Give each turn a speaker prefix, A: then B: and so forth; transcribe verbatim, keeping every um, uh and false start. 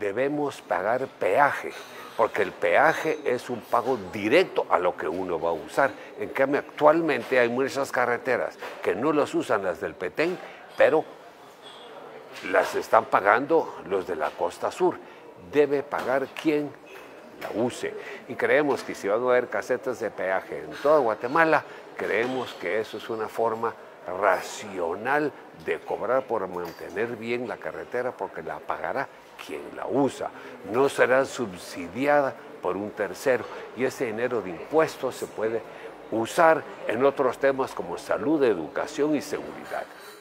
A: debemos pagar peaje, porque el peaje es un pago directo a lo que uno va a usar. En cambio, actualmente hay muchas carreteras que no las usan las del Petén, pero las están pagando los de la costa sur. Debe pagar quien la use. Y creemos que si van a haber casetas de peaje en toda Guatemala, creemos que eso es una forma racional de cobrar por mantener bien la carretera, porque la pagará quien la usa. No será subsidiada por un tercero, y ese dinero de impuestos se puede usar en otros temas como salud, educación y seguridad.